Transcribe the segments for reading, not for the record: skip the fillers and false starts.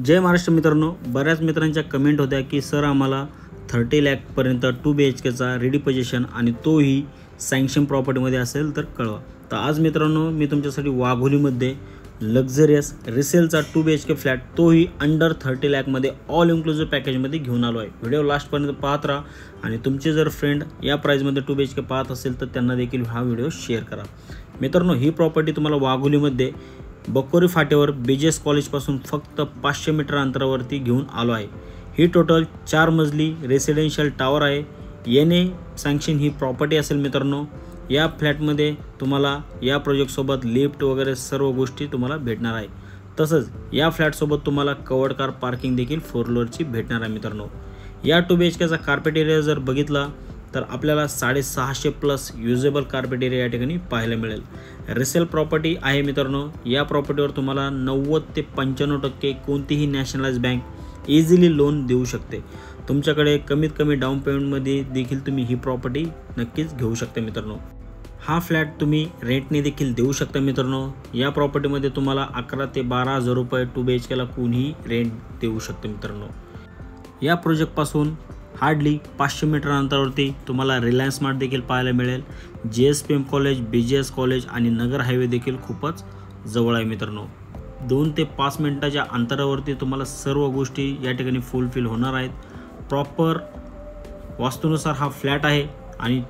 जय महाराष्ट्र मित्रांनो, बऱ्याच मित्रांच्या कमेंट होत्या की सर आम्हाला 30 लाखपर्यंत 2 BHKचा रेडी पोझिशन आणि तोही सँक्शन प्रॉपर्टीमध्ये असेल तर कळवा। तर आज मित्रांनो मी तुमच्यासाठी वाघोलीमध्ये लक्झरियस रिसेलचा 2 BHK फ्लॅट तोही अंडर 30 लाखमध्ये ऑल इन्क्लुसिव्ह पॅकेजमध्ये घेऊन आलो आहे। व्हिडिओ लास्टपर्यंत पाहत राहा आणि तुमचे जर फ्रेंड या प्राइसमध्ये 2 BHK पाहत असेल तर त्यांना देखील हा व्हिडिओ शेअर करा। मित्रांनो ही प्रॉपर्टी तुम्हाला वाघोलीमध्ये बकोरी फाट्यावर BGS कॉलेजपासून फक्त 500 मीटर अंतरावरती घेऊन आलो आहे। ही टोटल 4 मजली रेसिडेन्शियल टावर आहे। येणे सँक्शन ही प्रॉपर्टी असेल मित्रांनो। या फ्लॅटमध्ये तुम्हाला या प्रोजेक्ट सोबत लिफ्ट वगैरे सर्व गोष्टी तुम्हाला भेटणार आहे। तसंच या फ्लॅट सोबत तुम्हाला कवर्ड कार पार्किंग देखील 4 फ्लोअरची भेटणार आहे मित्रांनो। या 2 BHKचा कार्पेट एरिया जर बघितला तर आपल्याला 650 प्लस युजेबल कार्पेट एरिया या ठिकाणी पाहायला मिळेल। रिसेल प्रॉपर्टी आहे मित्रांनो। या प्रॉपर्टीवर तुम्हाला 90 ते 95% कोणतीही नॅशनलाइज बँक इझिली लोन देऊ शकते। तुमच्याकडे कमीत कमी डाऊन पेमेंटमध्ये देखील तुम्ही ही प्रॉपर्टी नक्कीच घेऊ शकता मित्रांनो। हा फ्लॅट तुम्ही रेंटने देखील देऊ शकता मित्रांनो। या प्रॉपर्टीमध्ये तुम्हाला 11 ते 12 हजार रुपये 2 BHKला कोणीही रेंट देऊ शकते मित्रांनो। या प्रोजेक्टपासून हार्डली 500 मीटर अंतरावरती तुम्हाला रिलायन्स स्मार्ट देखील पाहायला मिळेल। JSPM कॉलेज, BGS कॉलेज आणि नगर हायवे देखील खूपच जवळ आहे मित्रांनो। 2 ते 5 मिनिटाच्या अंतरावरती तुम्हाला सर्व गोष्टी या ठिकाणी फुलफिल होणार आहेत। प्रॉपर वास्तूनुसार हा फ्लॅट आहे आणि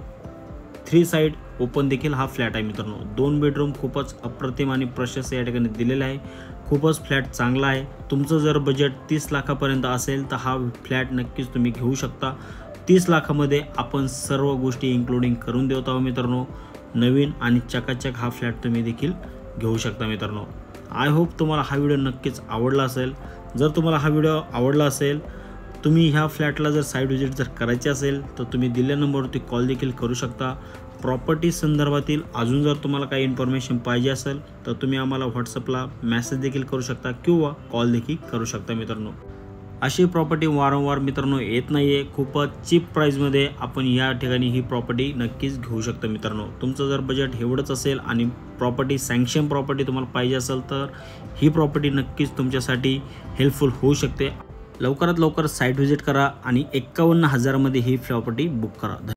3 साइड ओपन देखील हा फ्लॅट आहे मित्रांनो। 2 बेडरूम खूपच अप्रतिम आणि प्रशस्त या ठिकाणी दिलेला आहे। खूपच फ्लॅट चांगला आहे। तुमचं जर बजेट 30 लाखापर्यंत असेल तर हा फ्लॅट नक्कीच तुम्ही घेऊ शकता। 30 लाखामध्ये आपण सर्व गोष्टी इन्क्लुडिंग करून देत आहोत मित्रांनो। नवीन आणि चकाचक हा फ्लॅट तुम्ही देखील घेऊ शकता मित्रांनो। आय होप तुम्हाला हा व्हिडिओ नक्कीच आवडला असेल। जर तुम्हाला हा व्हिडिओ आवडला असेल तुम्ही ह्या फ्लॅटला जर साइट व्हिजिट जर करायची असेल तर तुम्ही दिलेल्या नंबरवरती कॉल देखील करू शकता। प्रॉपर्टी संदर्भातील अजून जर तुम्हाला काही इन्फॉर्मेशन पाहिजे असेल तर तुम्ही आम्हाला व्हॉट्सअपला मेसेज देखील करू शकता किंवा कॉल देखील करू शकता मित्रांनो। अशी प्रॉपर्टी वारंवार मित्रांनो येत नाही आहे। खूपच चीप प्राईजमध्ये आपण या ठिकाणी ही प्रॉपर्टी नक्कीच घेऊ शकता मित्रांनो। तुमचं जर बजेट एवढंच असेल आणि प्रॉपर्टी सँक्शन प्रॉपर्टी तुम्हाला पाहिजे असेल तर ही प्रॉपर्टी नक्कीच तुमच्यासाठी हेल्पफुल होऊ शकते। लवकरात लवकर साइट व्हिजिट करा आणि 51,000 मध्ये ही प्रॉपर्टी बुक करा।